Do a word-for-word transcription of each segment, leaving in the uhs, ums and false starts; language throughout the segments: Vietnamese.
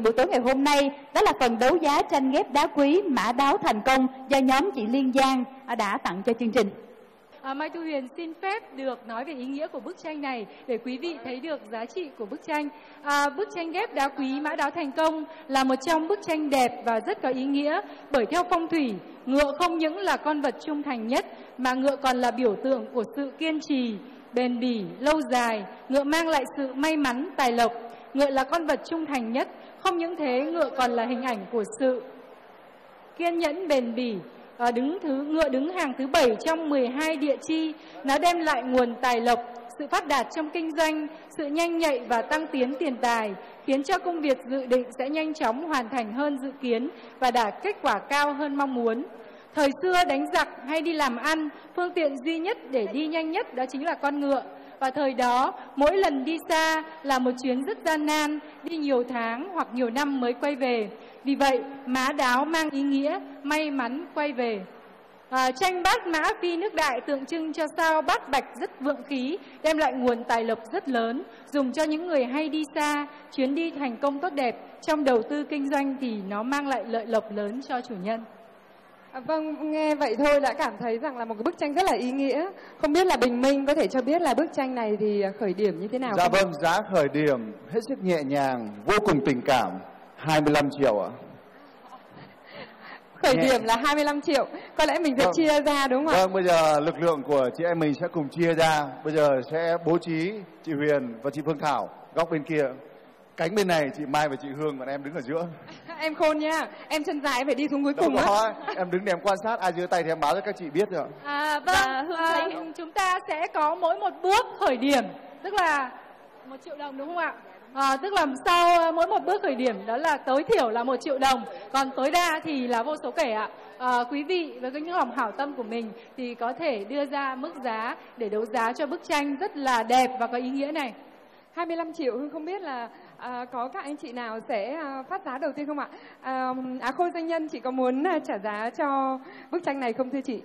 buổi tối ngày hôm nay, đó là phần đấu giá tranh ghép đá quý Mã Đáo Thành Công do nhóm chị Liên Giang đã tặng cho chương trình. À, Mai Thu Huyền xin phép được nói về ý nghĩa của bức tranh này để quý vị thấy được giá trị của bức tranh. À, bức tranh ghép đá quý Mã Đáo Thành Công là một trong bức tranh đẹp và rất có ý nghĩa, bởi theo phong thủy, ngựa không những là con vật trung thành nhất mà ngựa còn là biểu tượng của sự kiên trì, bền bỉ, lâu dài. Ngựa mang lại sự may mắn, tài lộc. Ngựa là con vật trung thành nhất. Không những thế, ngựa còn là hình ảnh của sự kiên nhẫn, bền bỉ. À, đứng thứ ngựa đứng hàng thứ bảy trong mười hai địa chi. Nó đem lại nguồn tài lộc, sự phát đạt trong kinh doanh, sự nhanh nhạy và tăng tiến tiền tài, khiến cho công việc dự định sẽ nhanh chóng hoàn thành hơn dự kiến và đạt kết quả cao hơn mong muốn. Thời xưa đánh giặc hay đi làm ăn, phương tiện duy nhất để đi nhanh nhất đó chính là con ngựa. Và thời đó, mỗi lần đi xa là một chuyến rất gian nan, đi nhiều tháng hoặc nhiều năm mới quay về. Vì vậy, Mã Đáo mang ý nghĩa may mắn quay về. À, tranh bát mã phi nước Đại tượng trưng cho sao bát bạch rất vượng khí, đem lại nguồn tài lộc rất lớn, dùng cho những người hay đi xa, chuyến đi thành công tốt đẹp. Trong đầu tư kinh doanh thì nó mang lại lợi lộc lớn cho chủ nhân. À, vâng, nghe vậy thôi đã cảm thấy rằng là một cái bức tranh rất là ý nghĩa. Không biết là Bình Minh có thể cho biết là bức tranh này thì khởi điểm như thế nào? Dạ không? vâng, giá khởi điểm hết sức nhẹ nhàng, vô cùng tình cảm, hai mươi lăm triệu ạ. Khởi điểm là hai mươi lăm triệu. Có lẽ mình sẽ vâng. chia ra đúng không ạ? Vâng, bây giờ lực lượng của chị em mình sẽ cùng chia ra. Bây giờ sẽ bố trí chị Huyền và chị Phương Thảo góc bên kia. Cánh bên này chị Mai và chị Hương, còn em đứng ở giữa. Em khôn nha, em chân dài em phải đi xuống cuối Đâu cùng đó, em đứng để em quan sát, ai giơ tay thì em báo cho các chị biết rồi. À, vâng, à, chúng ta sẽ có mỗi một bước khởi điểm, tức là một triệu đồng đúng không ạ? À, tức là sau mỗi một bước khởi điểm đó là tối thiểu là một triệu đồng, còn tối đa thì là vô số kể ạ. À, quý vị với những lòng hảo tâm của mình thì có thể đưa ra mức giá để đấu giá cho bức tranh rất là đẹp và có ý nghĩa này. hai mươi lăm triệu, Hương không biết là à, có các anh chị nào sẽ à, phát giá đầu tiên không ạ? À, Á Khôi Doanh Nhân, chị có muốn à, trả giá cho bức tranh này không thưa chị?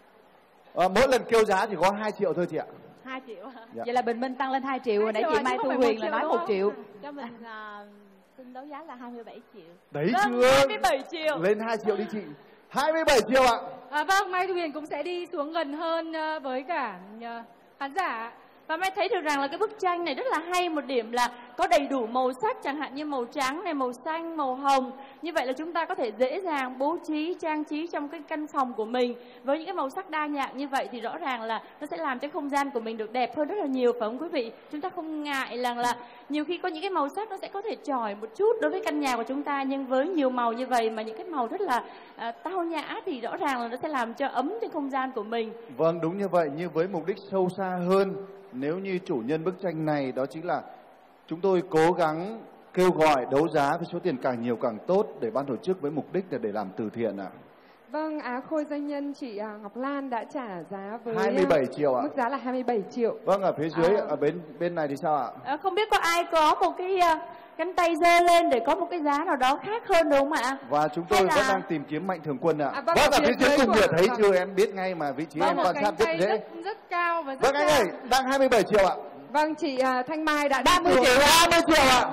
À, mỗi lần kêu giá thì có hai triệu thôi chị ạ. hai triệu. Dạ. Vậy là Bình Minh tăng lên hai triệu, hai nãy triệu chị à, Mai chứ Thu không phải Huyền một là nói triệu một triệu. Cho mình uh, xin đấu giá là hai mươi bảy triệu. Đấy Vâng, chưa? hai mươi bảy triệu. Lên hai triệu đi chị. hai mươi bảy triệu ạ. À, vâng, Mai Thu Huyền cũng sẽ đi xuống gần hơn uh, với cả uh, khán giả. Và Mai thấy được rằng là cái bức tranh này rất là hay, một điểm là có đầy đủ màu sắc, chẳng hạn như màu trắng này, màu xanh, màu hồng. Như vậy là chúng ta có thể dễ dàng bố trí, trang trí trong cái căn phòng của mình. Với những cái màu sắc đa dạng như vậy thì rõ ràng là nó sẽ làm cho không gian của mình được đẹp hơn rất là nhiều, phải không quý vị? Chúng ta không ngại rằng là nhiều khi có những cái màu sắc nó sẽ có thể chói một chút đối với căn nhà của chúng ta, nhưng với nhiều màu như vậy mà những cái màu rất là à, tao nhã thì rõ ràng là nó sẽ làm cho ấm trên không gian của mình. Vâng, đúng như vậy, nhưng với mục đích sâu xa hơn, nếu như chủ nhân bức tranh này đó chính là chúng tôi cố gắng kêu gọi đấu giá với số tiền càng nhiều càng tốt để ban tổ chức với mục đích là để làm từ thiện ạ. Vâng, Á Khôi Doanh Nhân chị Ngọc Lan đã trả giá với hai mươi bảy triệu ạ. Mức giá là hai mươi bảy triệu. Vâng, ở phía dưới, à, ở bên bên này thì sao ạ? À, không biết có ai có một cái uh, cánh tay giơ lên để có một cái giá nào đó khác hơn đúng không ạ? Và chúng tôi là... vẫn đang tìm kiếm Mạnh Thường Quân ạ. À, vâng, vâng, ở phía dưới cùng của... địa thấy vâng. chưa? Em biết ngay mà vị trí Vâng, em quan sát rất dễ. Rất, rất cao và rất Vâng, anh ơi, đang hai mươi bảy triệu ạ. Vâng, chị uh, Thanh Mai đã ba mươi triệu, ba mươi triệu ạ.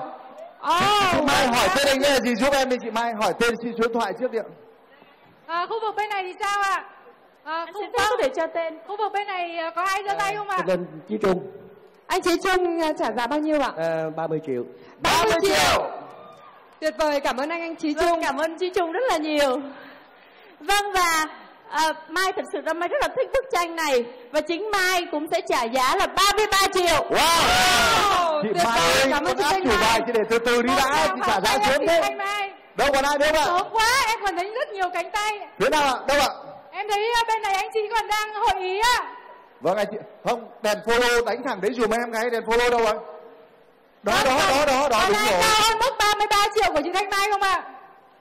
Oh, chị Mai hỏi tên anh là gì giúp em đi, chị Mai hỏi tên, xin số điện thoại trước đi ạ. À, khu vực bên này thì sao ạ? À, Anh xin phép có thể cho tên. Khu vực bên này có ai giơ tay không ạ? Lên Chí Trung. Anh Chí Trung uh, trả giá bao nhiêu ạ? À, ba mươi triệu. ba mươi triệu. Tuyệt vời, cảm ơn anh anh Chí Vâng, Trung. cảm ơn Chí Trung rất là nhiều. Vâng, và à, Mai thật sự là Mai rất là thích bức tranh này. Và chính Mai cũng sẽ trả giá là ba mươi ba triệu. Wow, wow. Chị Tuyệt Mai vời, ơi, cảm ơn con chị áp Thanh chủ Mai. bài, chị để từ từ đi đã, chị trả giá sớm thế. Đâu còn ai nữa ạ? Sớm quá, em còn thấy rất nhiều cánh tay. Phía nào ạ? Đâu ạ? Em thấy bên này anh chị còn đang hội ý ạ. Vâng anh chị, không, đèn follow đánh thẳng đấy dùm em cái, đèn follow đâu ạ? Đó, Vâng, đó, đó, đó, đó, còn đúng ai rồi. cao hơn mức ba mươi ba triệu của chị Thanh Mai không ạ?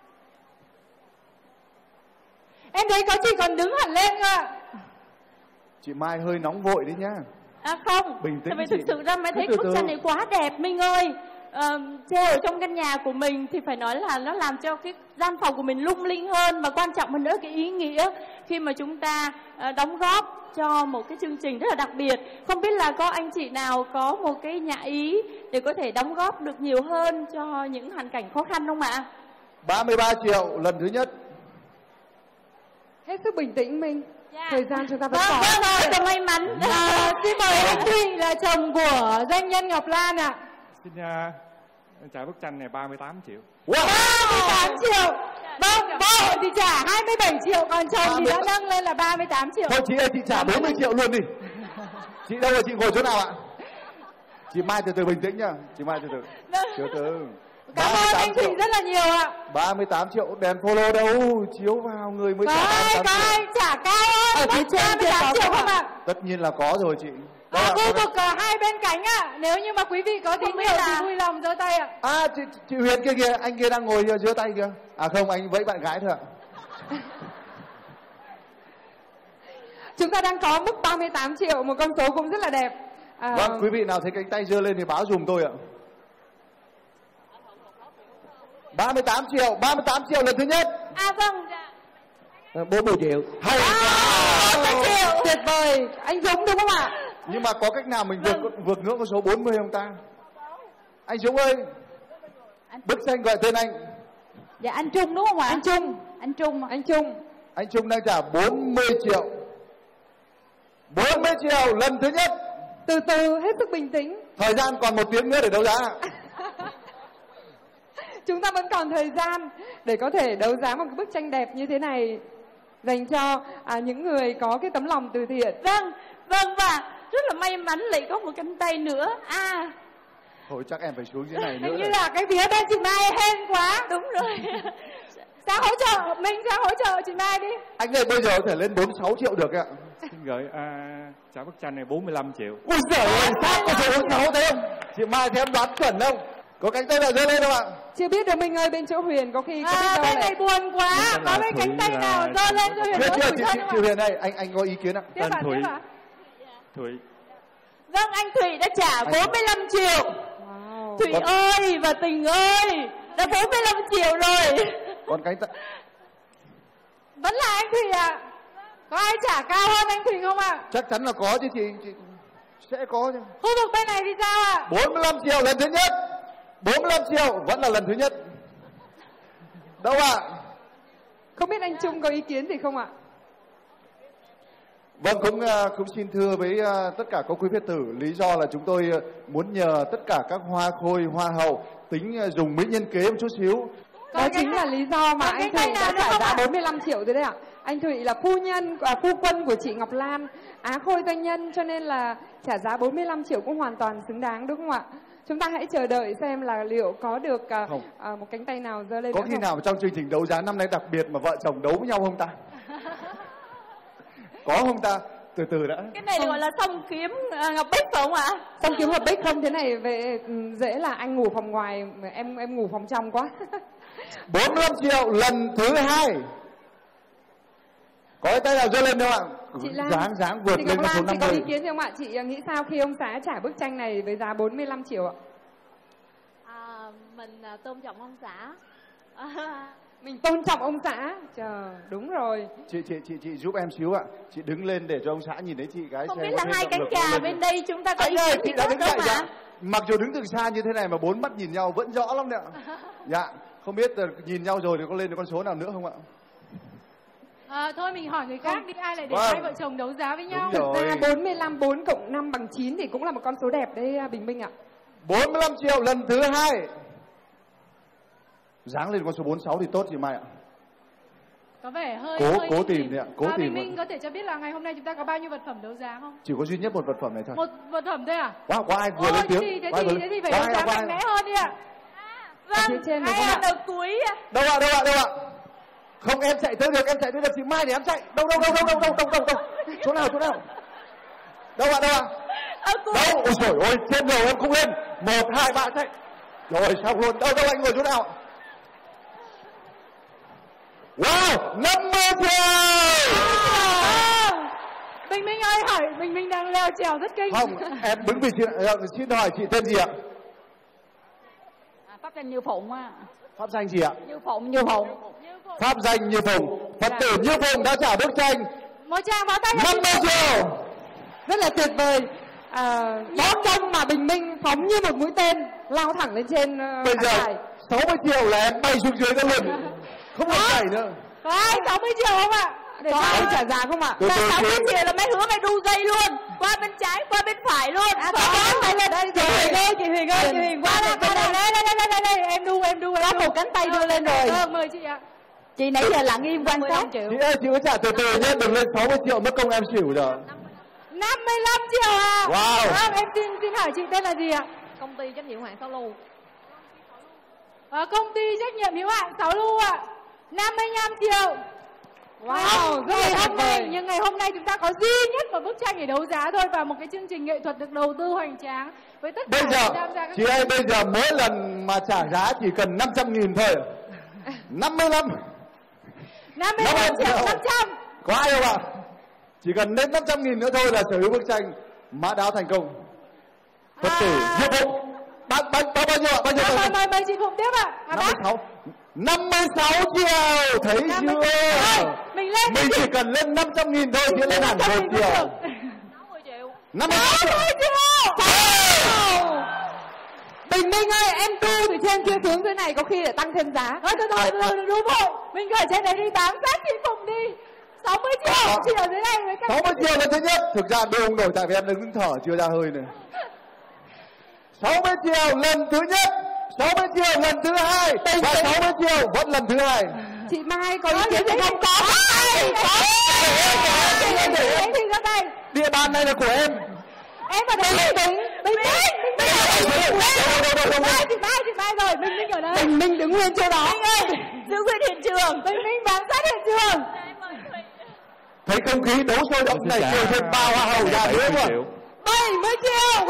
Em thấy có chị còn đứng hẳn lên cơ ạ. Chị Mai hơi nóng vội đấy nhá. À không, bình tĩnh tại vì chị. thực sự ra Mai Cứ thấy từ bức từ. tranh này quá đẹp Minh ơi. À, treo ở trong căn nhà của mình thì phải nói là nó làm cho cái gian phòng của mình lung linh hơn, và quan trọng hơn nữa cái ý nghĩa khi mà chúng ta à, đóng góp cho một cái chương trình rất là đặc biệt. Không biết là có anh chị nào có một cái nhã ý để có thể đóng góp được nhiều hơn cho những hoàn cảnh khó khăn không ạ? ba mươi ba triệu lần thứ nhất. Hết sức bình tĩnh Minh. Dạ. Thời gian chúng ta vẫn Vâng, còn. vâng, vâng, thật may mắn. À, xin mời anh Thụy là chồng của doanh nhân Ngọc Lan ạ. Xin uh, trả bức tranh này ba mươi tám triệu. Wow. ba mươi tám triệu. Vâng, vợ thì trả hai mươi bảy triệu, còn chồng thì đã nâng lên là ba mươi tám triệu. Thôi chị ơi, chị trả bốn mươi triệu luôn đi. Chị đâu rồi, chị ngồi chỗ nào ạ? Chị Mai từ từ bình tĩnh nhá. Chị Mai từ từ. Từ từ. Cảm ơn anh Thụy rất là nhiều ạ. ba mươi tám triệu đèn follow đâu, chiếu vào người mới Có trả ai, có ai trả cao hơn? Ở phía trên ba mươi kia tám có triệu không không ạ? ạ? Tất nhiên là có rồi chị. À, Đó khu là- vực uh, hai bên cánh ạ. Nếu như mà quý vị có tín hiệu thì vui lòng giơ tay ạ. À chị, chị Huyền kia kìa, anh kia đang ngồi giữa giữa tay kìa. À không, anh vẫy bạn gái thôi ạ. Chúng ta đang có mức ba mươi tám triệu, một con số cũng rất là đẹp. À, Vâng, quý vị nào thấy cánh tay giơ lên thì báo dùm tôi ạ. ba mươi tám triệu, ba mươi tám triệu lần thứ nhất. À vâng, dạ. bốn mươi triệu. Hay quá. triệu. Tuyệt vời. Anh Dũng đúng không ạ? Nhưng mà có cách nào mình vượt vượt ngưỡng con số bốn mươi không ta? Anh Dũng ơi, bức tranh gọi tên anh. Dạ anh Trung đúng không ạ? Anh Trung. Anh Trung. Anh Trung. Anh Trung đang trả bốn mươi triệu. bốn mươi triệu lần thứ nhất. Từ từ, hết sức bình tĩnh. Thời gian còn một tiếng nữa để đấu giá. Chúng ta vẫn còn thời gian để có thể đấu giá một cái bức tranh đẹp như thế này dành cho à, những người có cái tấm lòng từ thiện. Vâng, vâng, và rất là may mắn lại có một cánh tay nữa. À, Thôi chắc em phải xuống dưới này nữa. Hình như này. là cái phía bên chị Mai hên quá. đúng rồi. Sang hỗ trợ, mình sang hỗ trợ chị Mai đi. Anh ơi bây giờ có thể lên bốn mươi sáu triệu được ạ. Xin gửi uh, trả bức tranh này bốn mươi lăm triệu. Ui giời ơi, sao có số bốn mươi sáu thế không? Chị Mai thấy em đoán chuẩn không? Có cánh tay nào giơ lên không ạ? Chưa biết được Minh ơi, bên chỗ Huyền có khi có biết À, đâu bên lại. này buồn quá. Tên Có là bên Thủy cánh tay là- nào giơ lên cho Huyền Chưa đỡ chưa, tủi chị, thân chị, không chị ạ? Huyền ơi, anh anh có ý kiến ạ. Tiếp Tên ạ, Thủy. tiếp ạ. Thủy. Vâng, anh Thủy đã trả bốn mươi lăm triệu. Wow. Thủy Vâng. ơi và Tình ơi, đã bốn mươi lăm triệu rồi. Còn cánh tay Vẫn là anh Thủy ạ. Có ai trả cao hơn anh Thủy không ạ? chắc chắn là có chứ chị, chị sẽ có chứ. Khu vực bên này thì sao ạ? bốn mươi lăm triệu lần thứ nhất. bốn mươi lăm triệu vẫn là lần thứ nhất. Đâu ạ? Không biết anh Trung có ý kiến gì không ạ? Vâng, cũng ờ, cũng xin thưa với ờ, tất cả các quý Phật tử, lý do là chúng tôi ờ, muốn nhờ tất cả các hoa khôi, hoa hậu tính ờ, dùng mỹ nhân kế một chút xíu. Đó chính là lý do mà còn anh cái Thụy tay nào đã nữa trả không giá ạ? bốn mươi lăm triệu rồi đấy ạ. Anh Thụy là phu nhân, à, phu quân của chị Ngọc Lan, Á Khôi doanh nhân, cho nên là trả giá bốn mươi lăm triệu cũng hoàn toàn xứng đáng đúng không ạ? Chúng ta hãy chờ đợi xem là liệu có được à, Không. à, một cánh tay nào giơ lên Có nữa khi không? nào trong chương trình đấu giá năm nay đặc biệt mà vợ chồng đấu với nhau không ta? Có không ta? Từ từ đã. Cái này gọi là song kiếm à, Ngọc Bích phải không ạ? Xong kiếm hợp bích không thế này về ừ, dễ là anh ngủ phòng ngoài, em em ngủ phòng trong quá. bốn mươi lăm triệu lần thứ hai. Có cái tay nào giơ lên đâu ạ? Chị Lan, Dáng dáng vượt chị lên Ngọc con số Lan, năm chị có ý mươi. kiến gì không ạ? Chị à, nghĩ sao khi ông xã trả bức tranh này với giá bốn mươi lăm triệu ạ? À, mình à, tôn trọng ông xã. Mình tôn trọng ông xã. Chờ, đúng rồi. Chị chị chị chị giúp em xíu ạ. Chị đứng lên để cho ông xã nhìn thấy chị cái Không xem biết có là thêm hai động cánh lực không gà lên bên được. đây chúng ta có Anh ý ơi, kiến chị gì đã khác đứng không dậy ạ? dạ. Mặc dù đứng từ xa như thế này mà bốn mắt nhìn nhau vẫn rõ lắm đấy ạ. Dạ, không biết là nhìn nhau rồi thì có lên được con số nào nữa không ạ? À, thôi mình hỏi người khác đi, ai lại để Vâng. hai vợ chồng đấu giá với nhau. Đúng rồi. Ra bốn mươi lăm, bốn cộng năm bằng chín thì cũng là một con số đẹp đấy à, Bình Minh ạ. bốn mươi lăm triệu lần thứ hai. Dáng lên con số bốn mươi sáu thì tốt chị Mai ạ. Có vẻ hơi Cố- hơi cố nhỉnh tìm nhỉnh. đi ạ, cố à, tìm Bình Minh ạ. có thể cho biết là ngày hôm nay chúng ta có bao nhiêu vật phẩm đấu giá không? Chỉ có duy nhất một vật phẩm này thôi. Một vật phẩm thôi à? Wow, có ai vừa Ôi, lên tiếng? thế thì, thế Có ai thì, vừa thế lên- thì phải có đấu ai giá ạ, có ai mạnh ạ? mẽ hơn đi ạ. Ở phía Vâng, trên này ai không là ạ? đầu cuối ạ? Đâu ạ, đâu ạ, đâu ạ? Không, em chạy tới được, em chạy tới được chị Mai để em chạy. Đâu đâu đâu đâu đâu đâu đâu đâu đâu. Chỗ nào chỗ nào? Đâu ạ, đâu ạ? Ở cuối. Đâu? Ôi trời ơi, trên đầu em không lên. Một, hai, ba, chạy. Rồi xong luôn. Đâu đâu anh ngồi chỗ nào? Wow, năm mươi triệu. Bình Minh ơi, hỏi Bình Minh đang leo trèo rất kinh. Không, em đứng vị trí. ờ, Xin hỏi chị tên gì ạ? À, pháp danh Như Phụng á. Pháp danh gì ạ? Như Phụng, Như Phụng. Pháp danh Như Phụng. Phật tử Như Phụng đã trả bức tranh Một tràng pháo tay. năm mươi triệu. Rất là tuyệt vời. À, bó công mà Bình Minh phóng như một mũi tên lao thẳng lên trên uh, Bây giờ khán đài. sáu mươi triệu là em bay xuống dưới cái lần, không còn chảy nữa. Có ai sáu mươi triệu không ạ? Để có ai trả giá không ạ? Từ từ sáu mươi chứ. triệu là mấy hứa mày đu dây luôn, qua bên trái qua bên phải luôn. À, có tay lên đây, chị Huyền ơi, chị Huyền ơi, chị Huyền qua đây, qua đây, đây, đây, đây, đây, đây, em đu, em đu, em Có đu. một cánh tay đưa lên rồi. Vâng, mời chị ạ. Chị nãy giờ lặng im quan sát. Chị ơi, chị cứ trả từ từ nhé, đừng lên sáu mươi triệu mất công em xỉu rồi. năm mươi lăm triệu ạ. Wow. Vâng, em xin xin hỏi chị tên là gì ạ? Công ty trách nhiệm hữu hạn Sao Lu. Ở công ty trách nhiệm hữu hạn Sáu Lu ạ. năm mươi lăm triệu. Wow, rất ngày là hôm tuyệt nay, vời. nhưng ngày hôm nay chúng ta có duy nhất một bức tranh để đấu giá thôi, và một cái chương trình nghệ thuật được đầu tư hoành tráng với tất cả Bây giờ, sự tham gia các chị ơi, bây giờ mỗi lần mà trả giá chỉ cần năm trăm nghìn thôi. năm mươi lăm. năm mươi lăm triệu năm trăm. Có ai không ạ? Chỉ cần đến năm trăm nghìn nữa thôi là sở hữu bức tranh Mã Đáo thành công. Phật tử À. Diệp Phụng. Bao, bao, bao, bao nhiêu ạ? Bao nhiêu? Mời, Bao mời, nhiêu? mời, mời chị Phụng tiếp ạ. À, năm mươi bác. sáu. năm mươi sáu triệu. Thấy năm mươi chưa? Thôi, mình lên. Mình chỉ cần lên năm trăm nghìn thôi thì lên hẳn một triệu. sáu mươi triệu. năm mươi sáu triệu. Wow. Bình Minh ơi, em tu từ trên kia xuống dưới này có khi để tăng thêm giá. Thôi, từ từ, từ từ, đừng đu vội. Mình ở trên đấy đi, bám sát chị Phụng đi. sáu mươi triệu, chị ở dưới này với các... sáu mươi triệu là thứ nhất. Thực ra đu không nổi tại vì em đứng thở chưa ra hơi này. sáu mươi triệu lần thứ nhất, sáu mươi triệu lần thứ hai, và sáu mươi triệu vẫn lần thứ hai. Chị Mai có ý kiến gì không? Có. Đấy thì ra đây. Địa bàn này là của em. Em ở đây. Bình Minh, Bình Minh, Bình Minh. Chị Mai, chị Mai, chị Mai rồi, Bình Minh ở đây. Bình Minh đứng nguyên chỗ đó. Bình ơi, Giữ nguyên hiện trường. Bình Minh bám sát hiện trường. Thấy không khí đấu sôi động này kêu thêm ba hoa hậu ra nữa mà. bảy mươi triệu.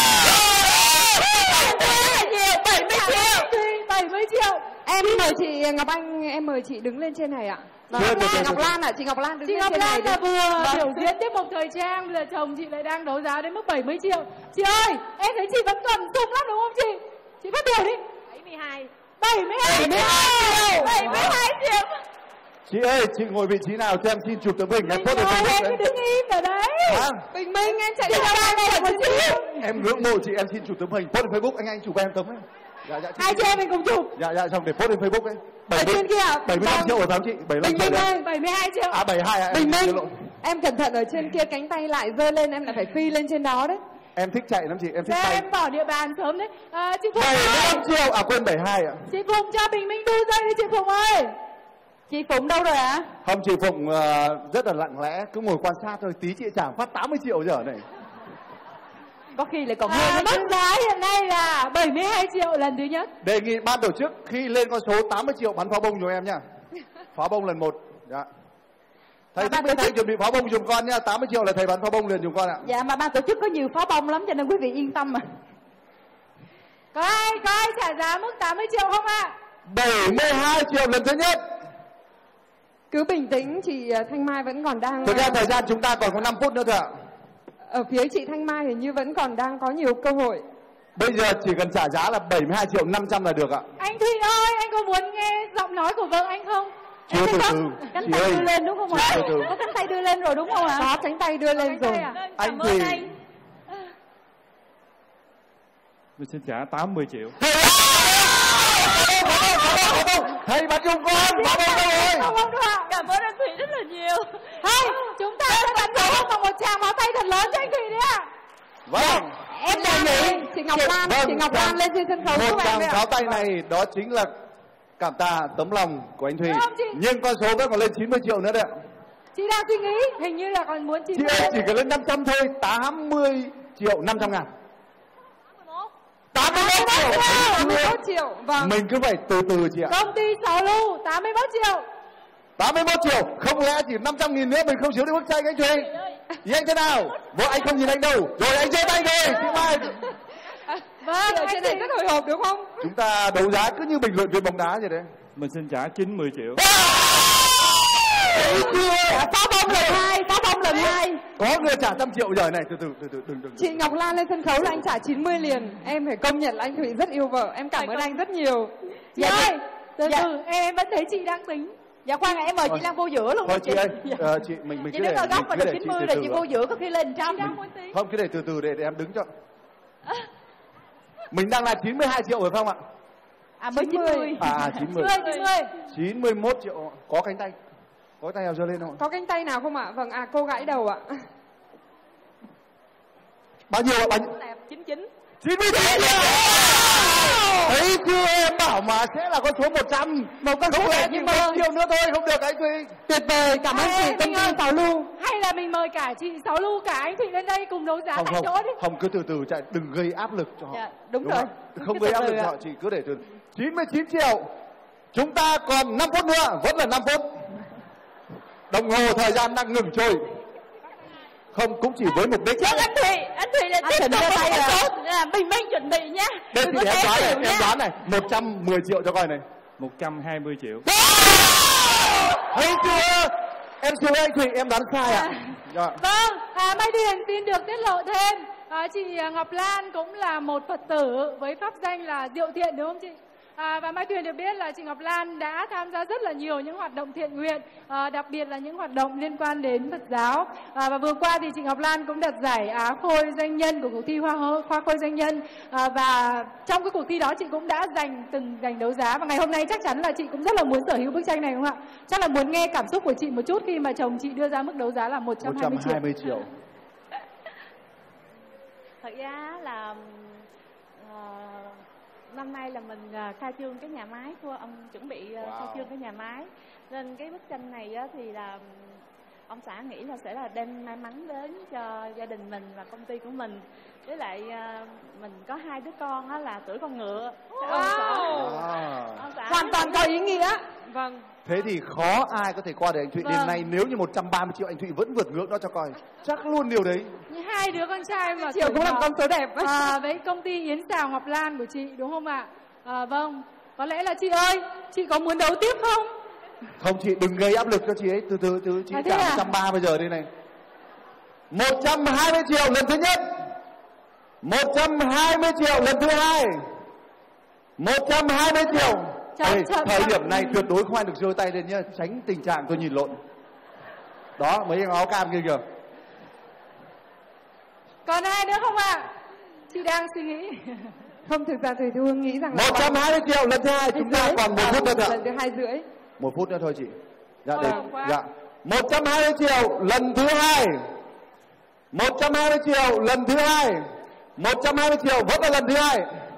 bảy mươi triệu. bảy mươi triệu. Em mời chị Ngọc Anh, em mời chị đứng lên trên này ạ. Chưa, chưa, chưa, Ngọc chưa. Lan ạ, chị Ngọc Lan đứng Chị lên Ngọc trên này Lan đi. là vừa Vâng. biểu diễn tiết mục thời trang, bây giờ chồng chị lại đang đấu giá đến mức bảy mươi triệu. Chị ơi, em thấy chị vẫn còn sung lắm đúng không chị? Chị phát biểu đi. bảy mươi hai. bảy mươi hai triệu. bảy mươi hai triệu. Chị ơi, chị ngồi vị trí nào cho em xin chụp tấm hình em Bình post lên ơi, Facebook em cứ đấy. đứng im ở đấy. Hả? Bình Minh, em chạy Chị ra Ngọc Lan đây là một chị. Em ngưỡng mộ chị, em xin chụp tấm hình post lên Facebook. Anh anh chụp em tấm ấy. Dạ dạ. Hai chị em mình cùng chụp. Dạ dạ, xong để post lên Facebook ấy. Ở trên kia ạ. bảy mươi lăm Vâng. triệu rồi phải không chị? bảy mươi lăm Bình triệu Minh đấy. ơi, bảy mươi hai triệu. À bảy mươi hai à? em Bình xin Minh, lỗi. em cẩn thận ở trên kia cánh tay lại rơi lên em lại phải phi lên trên đó đấy. Em thích chạy lắm chị, em thích Dạ, bay. em bỏ địa bàn sớm đấy. À, chị Phụng bảy mươi ơi. lăm triệu, à quên bảy mươi hai ạ. Chị Phụng cho Bình Minh đu dây đi chị Phụng ơi. Chị Phụng đâu rồi ạ? Không, chị Phụng ờ, rất là lặng lẽ, cứ ngồi quan sát thôi, tí chị trả phát tám mươi triệu giờ này. Có khi lại còn À, hơn mức giá hiện nay là bảy mươi hai triệu lần thứ nhất. Đề nghị ban tổ chức khi lên con số tám mươi triệu bắn pháo bông cho em nhá. Pháo bông lần một. Dạ. Thầy thích bên thầy chuẩn bị pháo bông giùm con nhá, tám mươi triệu là thầy bắn pháo bông liền giùm con ạ. Dạ mà ban tổ chức có nhiều pháo bông lắm cho nên quý vị yên tâm mà. Có ai, có ai trả giá mức tám mươi triệu không ạ? bảy mươi hai triệu lần thứ nhất. Cứ bình tĩnh, chị ờ, Thanh Mai vẫn còn đang... Thực ra thời gian chúng ta còn có năm phút nữa thôi ạ. Ở phía chị Thanh Mai hình như vẫn còn đang có nhiều cơ hội. Bây giờ chỉ cần trả giá là bảy mươi hai triệu năm trăm là được ạ. Anh Thụy ơi, anh có muốn nghe giọng nói của vợ anh không? Chưa Em từ thấy từ. không? Cánh Chị tay ơi. đưa lên đúng không Chị ạ? từ từ. Có cánh tay đưa lên rồi đúng không ạ? Có cánh tay đưa lên Cánh rồi. tay à? Anh Cảm thì ơn anh. Tôi xin trả tám mươi triệu. thầy bắn giùm con, pháo bông đâu rồi? Không, không được ạ. Cảm ơn anh Thủy rất là nhiều. Thôi, chúng ta sẽ bắn pháo bằng một tràng pháo tay thật lớn cho anh Thụy đi ạ. Vâng. Em đề nghị chị Ngọc Lan, Vâng, chị Ngọc vâng. Lan lên trên sân khấu Một giúp em tràng với ạ. pháo tay này đó chính là cảm tạ tấm lòng của anh Thùy. Đúng không chị? Nhưng con số vẫn còn lên chín mươi triệu nữa đấy ạ. Chị đang suy nghĩ, hình như là còn muốn chị... Chị ơi, chỉ cần lên năm trăm thôi, tám mươi triệu năm trăm ngàn. tám mươi mốt triệu. tám mươi mốt triệu, vâng. Mình cứ phải từ từ chị ạ. Công ty Sáu Lu, tám mươi mốt triệu. tám mươi mốt triệu, không lẽ chỉ năm trăm nghìn nữa mình không chiếu được bức tranh anh Thùy? Ý anh thế nào? Vợ anh không nhìn anh đâu. Rồi anh giơ tay rồi, chị Mai. Vâng, Chị ở anh trên này Thụy. rất hồi hộp đúng không? Chúng ta đấu giá cứ như bình luận viên bóng đá vậy đấy. Mình xin trả chín mươi triệu. Thấy chưa? Pháo bông lần hai, pháo bông lần hai. Có người trả trăm triệu giờ này, từ từ từ từ đừng đừng. Chị Ngọc Lan lên sân khấu là anh trả chín mươi liền. Em phải công nhận là anh Thủy rất yêu vợ. Em cảm ơn anh rất nhiều. Chị ơi, từ Dạ. từ, em vẫn thấy chị đang tính. Dạ khoan ạ, em mời Thôi. chị Lan vô giữa luôn. Thôi chị ơi, ờ, chị mình mình Chị cứ đứng để ở góc và mình cứ được để chín chị mươi từ rồi từ chị ạ. vô giữa có khi lên trăm. Không, cứ để từ từ để, để em đứng cho. Mình đang là chín mươi hai triệu rồi phải không ạ? À mới chín mươi. À chín mươi. chín mươi. chín mươi mốt triệu. Có cánh tay. Có cánh tay nào giơ lên không ạ? Có cánh tay nào không ạ? Vâng, à cô gãi đầu ạ. Bao nhiêu ạ? Bao nhiêu? chín mươi chín. chín mươi chín triệu. Thấy chưa, em bảo mà sẽ là con số một trăm. Một con số Không đẹp lẽ như chỉ mơ. một triệu nữa thôi không được anh Thùy. Tuyệt vời, cảm ơn chị công ty Sáu Lu. Hay là mình mời cả chị Sáu Lu, cả anh Thụy lên đây cùng đấu giá Không tại không, chỗ đi. không cứ từ từ chạy, đừng gây áp lực cho họ. Dạ, đúng rồi. Không, không Cứ gây từ áp từ lực cho ạ. họ, chị cứ để từ chín mươi chín triệu. Chúng ta còn năm phút nữa, vẫn là năm phút. Đồng hồ thời gian đang ngừng trôi. Không, cũng chỉ với mục đích. Trước anh Thụy, anh Thụy là Anh tiếp Thịnh tục đưa một tay con ra. số là bình minh chuẩn bị nhá. Đây Đừng thì có em té đoán này, xỉu em nha. đoán này, một trăm mười triệu cho coi này. một trăm hai mươi triệu. Thấy chưa? Em xin lỗi anh Thụy, em đoán sai ạ. Dạ. Vâng, à, Mai Tuyền xin được tiết lộ thêm. À, chị Ngọc Lan cũng là một Phật tử với pháp danh là Diệu Thiện đúng không chị? À, và Mai Tuyền được biết là chị Ngọc Lan đã tham gia rất là nhiều những hoạt động thiện nguyện, à, đặc biệt là những hoạt động liên quan đến Phật giáo. À, và vừa qua thì chị Ngọc Lan cũng đạt giải Á Khôi Doanh Nhân của cuộc thi Hoa, Hoa Khôi Doanh Nhân. À, và trong cái cuộc thi đó chị cũng đã giành từng giành đấu giá. Và ngày hôm nay chắc chắn là chị cũng rất là muốn sở hữu bức tranh này đúng không ạ? Chắc là muốn nghe cảm xúc của chị một chút khi mà chồng chị đưa ra mức đấu giá là một trăm hai mươi một trăm triệu. hai mươi triệu. Thật ra là ờ, năm nay là mình ờ, khai trương cái nhà máy của ông, chuẩn bị ờ, Wow. khai trương cái nhà máy, nên cái bức tranh này á, thì là ông xã nghĩ là sẽ là đem may mắn đến cho gia đình mình và công ty của mình. Với lại ờ, mình có hai đứa con á, là tuổi con ngựa. Ông xã, À. ông xã Hoàn toàn có ý nghĩa. Vâng. Thế thì khó ai có thể qua được anh Thụy. Vâng. Đêm nay nếu như một trăm ba mươi triệu anh Thụy vẫn vượt ngưỡng đó cho coi. Chắc luôn điều đấy. Như hai đứa con trai mà Triệu tuổi cũng là nhỏ. con số đẹp. À, với công ty Yến Xào Ngọc Lan của chị đúng không ạ? À, vâng, có lẽ là chị ơi, chị có muốn đấu tiếp không? Không chị đừng gây áp lực cho chị ấy. Từ từ từ chị À, thế trả à? một trăm ba mươi bây giờ đây này. một trăm hai mươi triệu lần thứ nhất. một trăm hai mươi triệu lần thứ hai. một trăm hai mươi triệu. Chậm, Ê, chậm, thời chậm. điểm này tuyệt đối không ai được giơ tay lên nhá, tránh tình trạng tôi nhìn lộn. Đó, mấy anh áo cam kia kìa. Còn ai nữa không ạ? Chị đang suy nghĩ. Không, thực ra Thùy Thu Hương nghĩ rằng là một trăm hai mươi triệu lần thứ hai, chúng ta còn một phút nữa thôi. lần thứ hai rưỡi. Một phút nữa thôi chị. Dạ Ôi, để. đông quá. Dạ. một trăm hai mươi triệu lần thứ hai. một trăm hai mươi triệu lần thứ hai. một trăm hai mươi triệu vẫn là lần thứ hai.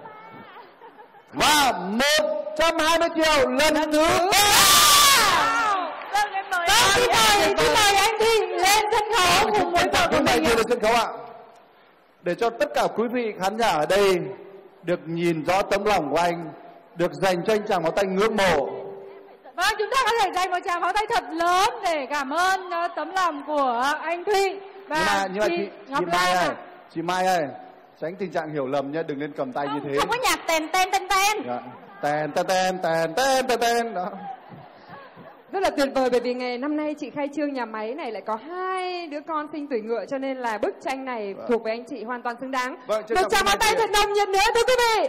Và một trăm hai mươi triệu lần thứ ba. Vâng, em mời Vâng, anh. xin mời, xin mời anh Thị lên sân khấu cùng với vợ của Chúng ta mình. lên sân khấu ạ. Để cho tất cả quý vị khán giả ở đây được nhìn rõ tấm lòng của anh, được dành cho anh chàng pháo tay ngưỡng mộ. Vâng, chúng ta có thể dành một tràng pháo tay thật lớn để cảm ơn uh, tấm lòng của anh Thụy và Nhưng mà, nhưng mà chị chị, Ngọc chị Mai Lan ơi, ạ. chị Mai ơi, tránh tình trạng hiểu lầm nhé, đừng nên cầm tay như thế. Không có nhạc tèn ten ten ten. Dạ. Tèn tèn tèn tèn tèn tèn tèn đó. Rất là tuyệt vời bởi vì ngày năm nay chị khai trương nhà máy này lại có hai đứa con sinh tuổi ngựa, cho nên là bức tranh này Vâng. thuộc về anh chị hoàn toàn xứng đáng. Vâng, trân Một trọng tràng cảm pháo ơn tay chị. thật nồng nhiệt nữa thưa quý vị.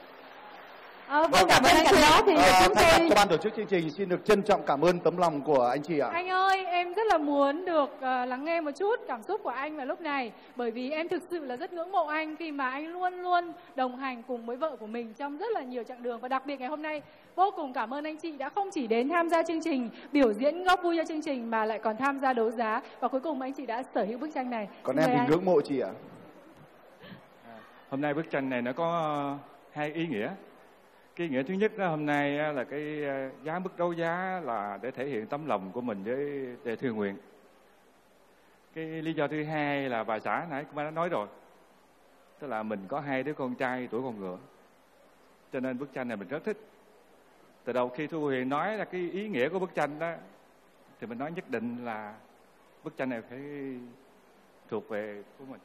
Ờ, vâng, Vâng, cảm ơn bên anh cạnh Thụy. đó thì Ờ, chúng thay mặt tôi cho ban tổ chức chương trình xin được trân trọng cảm ơn tấm lòng của anh chị ạ. Anh ơi, em rất là muốn được uh, lắng nghe một chút cảm xúc của anh vào lúc này. Bởi vì em thực sự là rất ngưỡng mộ anh khi mà anh luôn luôn đồng hành cùng với vợ của mình trong rất là nhiều chặng đường. Và đặc biệt ngày hôm nay, vô cùng cảm ơn anh chị đã không chỉ đến tham gia chương trình, biểu diễn góp vui cho chương trình mà lại còn tham gia đấu giá. Và cuối cùng anh chị đã sở hữu bức tranh này. Còn Xin em mời thì anh. ngưỡng mộ chị ạ. Hôm nay bức tranh này nó có hai ý nghĩa. Cái ý nghĩa thứ nhất đó, hôm nay á, là cái ờ, giá mức đấu giá là để thể hiện tấm lòng của mình với để thương nguyện. Cái lý do thứ hai là bà xã nãy cũng đã nói rồi, tức là mình có hai đứa con trai tuổi con ngựa, cho nên bức tranh này mình rất thích. Từ đầu khi Thu Huyền nói là cái ý nghĩa của bức tranh đó, thì mình nói nhất định là bức tranh này phải thuộc về của mình.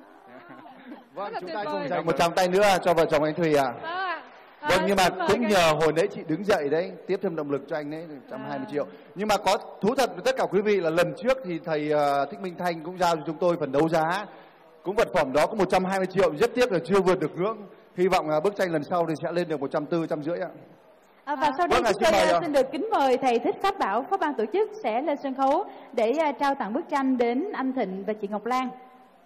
Vâng, là chúng tuyệt ta cùng vời. dành một tràng tay nữa cho vợ chồng anh Thùy ạ. Vâng ạ. À, Vâng, nhưng mà xin mời cũng các- nhờ hồi nãy chị đứng dậy đấy, tiếp thêm động lực cho anh đấy, một trăm hai mươi triệu. Nhưng mà có thú thật với tất cả quý vị là lần trước thì thầy uh, Thích Minh Thanh cũng giao cho chúng tôi phần đấu giá. Cũng vật phẩm đó có một trăm hai mươi triệu, rất tiếc là chưa vượt được ngưỡng. Hy vọng là bức tranh lần sau thì sẽ lên được một trăm tư mươi, một trăm rưỡi ạ. À, và sau đây Vâng, chúng xin tôi mời uh, ạ. xin được kính mời thầy Thích Pháp Bảo, phó ban tổ chức sẽ lên sân khấu để uh, trao tặng bức tranh đến anh Thịnh và chị Ngọc Lan.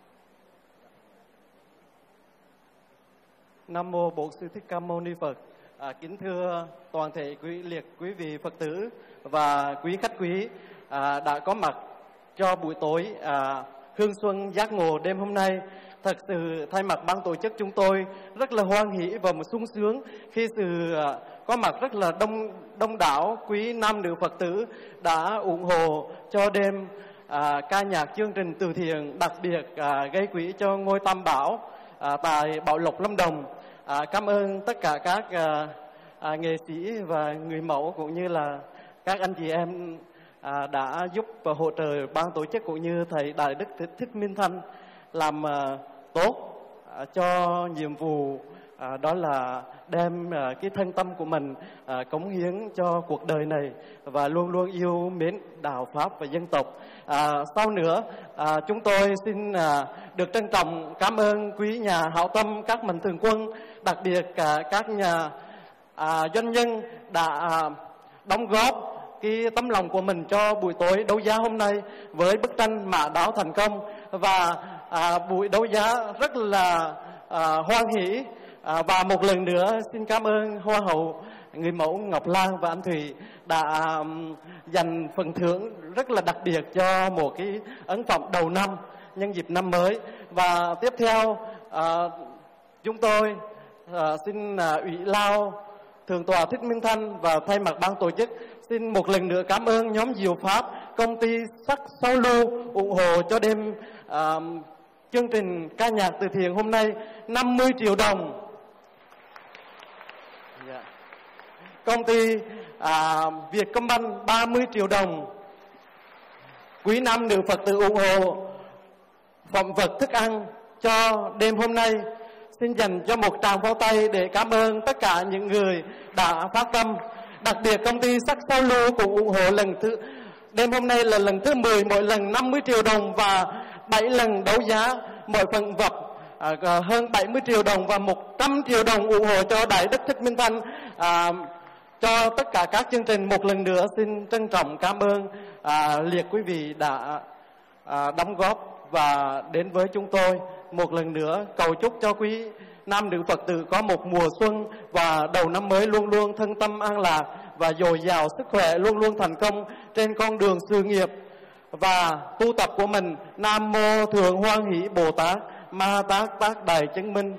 Nam mô Bổn Sư Thích Ca Mâu Ni Phật. À, kính thưa toàn thể quý liệt quý vị Phật tử và quý khách quý à, đã có mặt cho buổi tối à, Hương Xuân Giác Ngộ đêm hôm nay. Thật sự thay mặt ban tổ chức chúng tôi rất là hoan hỷ và một sung sướng khi sự à, có mặt rất là đông đông đảo quý nam nữ Phật tử đã ủng hộ cho đêm à, ca nhạc chương trình từ thiện đặc biệt à, gây quỹ cho ngôi Tam Bảo à, tại Bảo Lộc Lâm Đồng. À, cảm ơn tất cả các à, à, nghệ sĩ và người mẫu cũng như là các anh chị em à, đã giúp và hỗ trợ ban tổ chức cũng như thầy Đại Đức Thích, Thích Minh Thanh làm à, tốt à, cho nhiệm vụ à, đó là đem à, cái thân tâm của mình à, cống hiến cho cuộc đời này và luôn luôn yêu mến đạo pháp và dân tộc. À, sau nữa à, chúng tôi xin à, được trân trọng cảm ơn quý nhà hảo tâm, các mạnh thường quân, đặc biệt cả các nhà à, doanh nhân đã à, đóng góp cái tấm lòng của mình cho buổi tối đấu giá hôm nay với bức tranh Mã Đáo thành công. Và à, buổi đấu giá rất là à, hoan hỷ à, và một lần nữa xin cảm ơn Hoa hậu người mẫu Ngọc Lan và anh Thủy đã um, dành phần thưởng rất là đặc biệt cho một cái ấn phẩm đầu năm nhân dịp năm mới. Và tiếp theo à, chúng tôi à, xin à, ủy lao Thượng tọa Thích Minh Thanh và thay mặt ban tổ chức xin một lần nữa cảm ơn nhóm Diệu Pháp, công ty Sắc Sao Lưu ủng hộ cho đêm à, chương trình ca nhạc từ thiện hôm nay năm mươi triệu đồng. Yeah. Công ty à, Vietcombank ba mươi triệu đồng. Quý nam nữ Phật tử ủng hộ phẩm vật thức ăn cho đêm hôm nay. Xin dành cho một tràng pháo tay để cảm ơn tất cả những người đã phát tâm. Đặc biệt công ty Sắc Sao Lưu cũng ủng hộ lần thứ đêm hôm nay là lần thứ mười, mỗi lần năm mươi triệu đồng và bảy lần đấu giá mỗi phần vật à, hơn bảy mươi triệu đồng và một trăm triệu đồng ủng hộ cho Đại Đức Thích Minh Thanh. À, cho tất cả các chương trình một lần nữa xin trân trọng cảm ơn à, liệt quý vị đã à, đóng góp và đến với chúng tôi. Một lần nữa cầu chúc cho quý nam nữ Phật tử có một mùa xuân và đầu năm mới luôn luôn thân tâm an lạc và dồi dào sức khỏe, luôn luôn thành công trên con đường sự nghiệp và tu tập của mình. Nam mô Thượng Hoan Hỷ Bồ Tát Ma Tát Tác Đại Chứng Minh.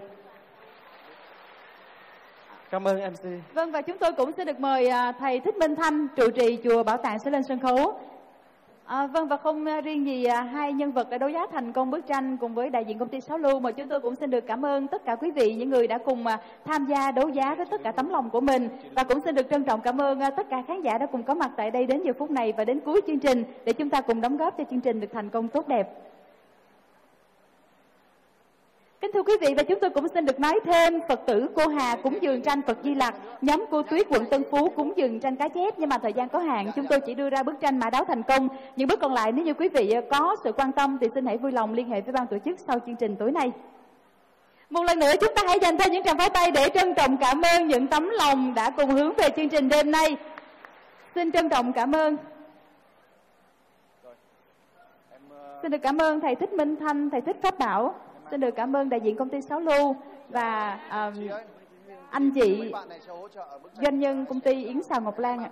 Cảm ơn em xê. Vâng, và chúng tôi cũng sẽ được mời thầy Thích Minh Thanh, trụ trì chùa Bảo Tàng sẽ lên sân khấu. À, vâng, và không riêng gì à, hai nhân vật đã đấu giá thành công bức tranh cùng với đại diện công ty Sáu Lưu, mà chúng tôi cũng xin được cảm ơn tất cả quý vị, những người đã cùng à, tham gia đấu giá với tất cả tấm lòng của mình, và cũng xin được trân trọng cảm ơn à, tất cả khán giả đã cùng có mặt tại đây đến giờ phút này và đến cuối chương trình để chúng ta cùng đóng góp cho chương trình được thành công tốt đẹp. Kính thưa quý vị, và chúng tôi cũng xin được nói thêm, Phật tử Cô Hà cúng dường tranh Phật Di Lặc, nhóm Cô Tuyết quận Tân Phú cúng dường tranh cá chép, nhưng mà thời gian có hạn, chúng tôi chỉ đưa ra bức tranh Mã Đáo thành công. Những bước còn lại nếu như quý vị có sự quan tâm thì xin hãy vui lòng liên hệ với ban tổ chức sau chương trình tối nay. Một lần nữa chúng ta hãy dành thêm những tràng pháo tay để trân trọng cảm ơn những tấm lòng đã cùng hướng về chương trình đêm nay. Xin trân trọng cảm ơn. Xin được cảm ơn thầy Thích Minh Thanh, thầy Thích Pháp Bảo. Xin được cảm ơn đại diện công ty Sáu Lưu và um, anh chị doanh nhân công ty Yến Xào Ngọc Lan ạ.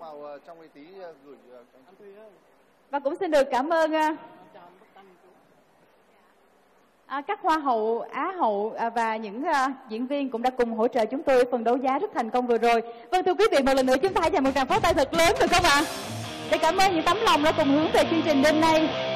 Và cũng xin được cảm ơn uh, uh, các hoa hậu, á hậu uh, và những uh, diễn viên cũng đã cùng hỗ trợ chúng tôi phần đấu giá rất thành công vừa rồi. Vâng, thưa quý vị, một lần nữa chúng ta hãy dành một tràng pháo tay thật lớn được không ạ? Để cảm ơn những tấm lòng đã cùng hướng về chương trình đêm nay.